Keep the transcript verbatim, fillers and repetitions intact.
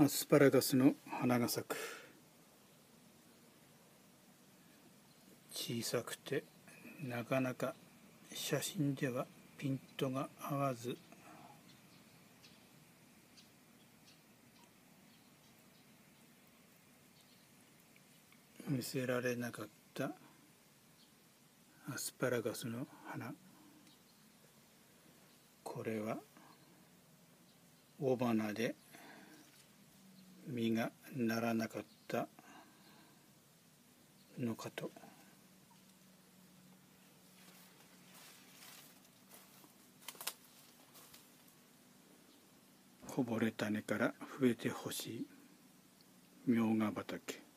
アスパラガスの花が咲く。小さくてなかなか写真ではピントが合わず、見せられなかったアスパラガスの花。これは雄花で実がならなかったのかと。こぼれ種から増えてほしいみょうが畑。